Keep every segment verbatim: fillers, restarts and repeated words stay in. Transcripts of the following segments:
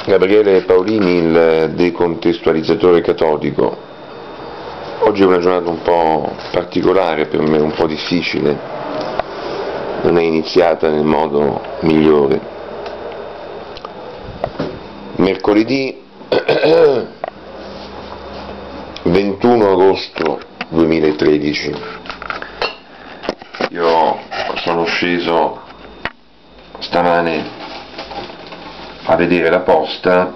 Gabriele Paolini, il decontestualizzatore cattolico. Oggi è una giornata un po' particolare per me, un po' difficile, non è iniziata nel modo migliore. Mercoledì ventuno agosto duemilatredici, io sono sceso stamane a vedere la posta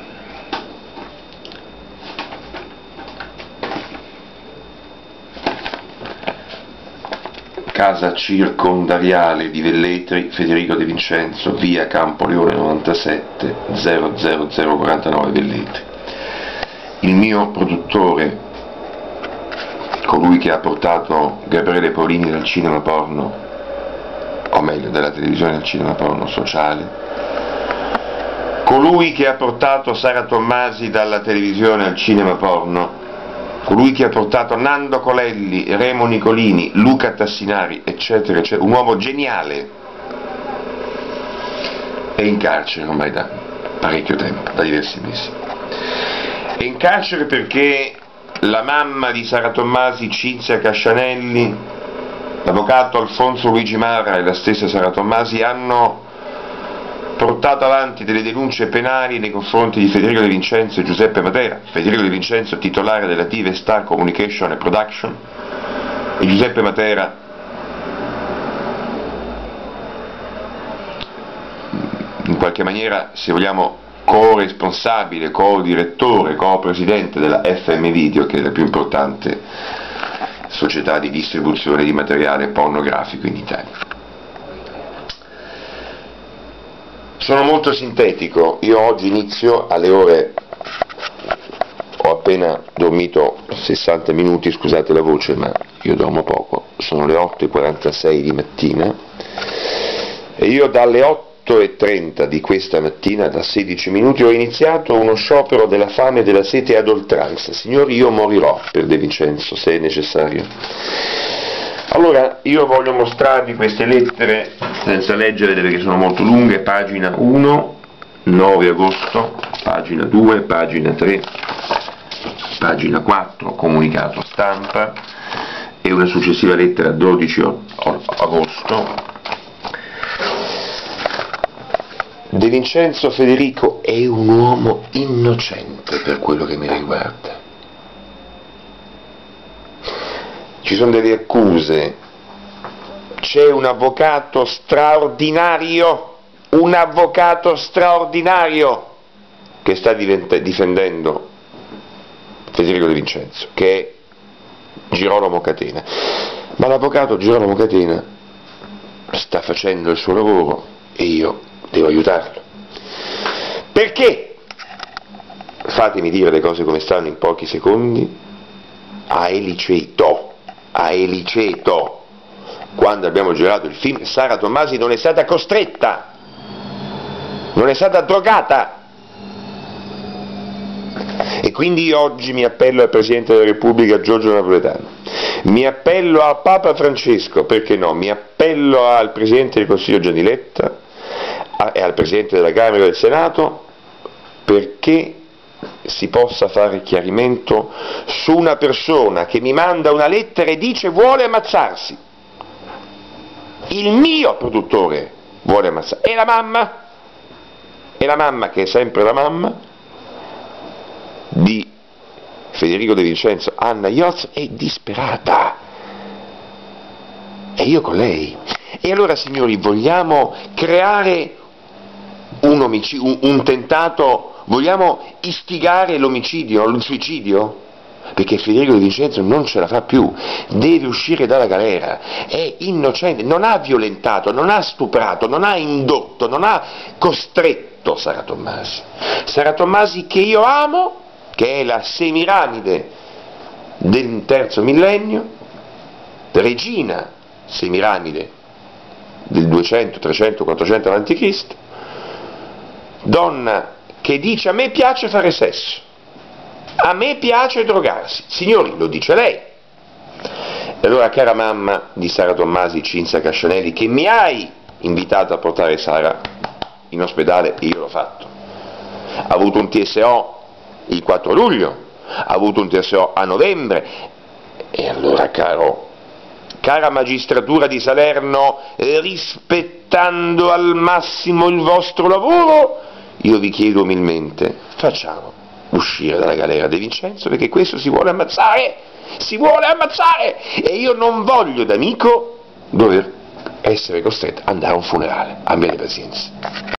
casa circondariale di Velletri, Federico De Vincenzo, via Campoleone novantasette, zero zero zero quarantanove Velletri. Il mio produttore, colui che ha portato Gabriele Paolini dal cinema porno, o meglio dalla televisione al cinema porno sociale, colui che ha portato Sara Tommasi dalla televisione al cinema porno, colui che ha portato Nando Colelli, Remo Nicolini, Luca Tassinari, eccetera, eccetera, un uomo geniale, è in carcere ormai da parecchio tempo, da diversi mesi. È in carcere perché la mamma di Sara Tommasi, Cinzia Cascianelli, l'avvocato Alfonso Luigi Mara e la stessa Sara Tommasi hanno portato avanti delle denunce penali nei confronti di Federico De Vincenzo e Giuseppe Matera. Federico De Vincenzo titolare della Tive Star Communication e Production e Giuseppe Matera in qualche maniera, se vogliamo, co-responsabile, co-direttore, co-presidente della F M Video, che è la più importante società di distribuzione di materiale pornografico in Italia. Sono molto sintetico, io oggi inizio alle ore, ho appena dormito sessanta minuti, scusate la voce ma io dormo poco, sono le otto e quarantasei di mattina e io dalle otto e trenta di questa mattina, da sedici minuti, ho iniziato uno sciopero della fame e della sete ad oltranza. Signori, io morirò per De Vincenzo se è necessario. Allora, io voglio mostrarvi queste lettere, senza leggere perché sono molto lunghe, pagina uno, nove agosto, pagina due, pagina tre, pagina quattro, comunicato stampa, e una successiva lettera dodici agosto. De Vincenzo Federico è un uomo innocente per quello che mi riguarda. Ci sono delle accuse, c'è un avvocato straordinario, un avvocato straordinario che sta difendendo Federico De Vincenzo, che è Girolamo Catena. Ma l'avvocato Girolamo Catena sta facendo il suo lavoro e io devo aiutarlo. Perché? Fatemi dire le cose come stanno in pochi secondi. A Eliceto. A Eliceto, quando abbiamo girato il film, Sara Tommasi non è stata costretta, non è stata drogata. E quindi oggi mi appello al Presidente della Repubblica Giorgio Napolitano, mi appello a Papa Francesco, perché no, mi appello al Presidente del Consiglio Gianni Letta e al Presidente della Camera e del Senato perché si possa fare chiarimento su una persona che mi manda una lettera e dice vuole ammazzarsi. Il mio produttore vuole ammazzarsi. E la mamma? E la mamma, che è sempre la mamma di Federico De Vincenzo, Anna Ioz, è disperata. E io con lei. E allora, signori, vogliamo creare un omicidio, un, un tentato. Vogliamo istigare l'omicidio, il suicidio? Perché Federico De Vincenzo non ce la fa più, deve uscire dalla galera, è innocente, non ha violentato, non ha stuprato, non ha indotto, non ha costretto Sara Tommasi. Sara Tommasi che io amo, che è la Semiramide del terzo millennio, regina Semiramide del duecento, trecento, quattrocento avanti Cristo, donna che dice a me piace fare sesso, a me piace drogarsi. Signori, lo dice lei. E allora, cara mamma di Sara Tommasi, Cinzia Cascianelli, che mi hai invitato a portare Sara in ospedale, e io l'ho fatto, ha avuto un T S O il quattro luglio, ha avuto un T S O a novembre, e allora, caro, cara magistratura di Salerno, rispettando al massimo il vostro lavoro, io vi chiedo umilmente, facciamo uscire dalla galera De Vincenzo, perché questo si vuole ammazzare, si vuole ammazzare, e io non voglio d'amico dover essere costretto ad andare a un funerale, abbiate pazienza.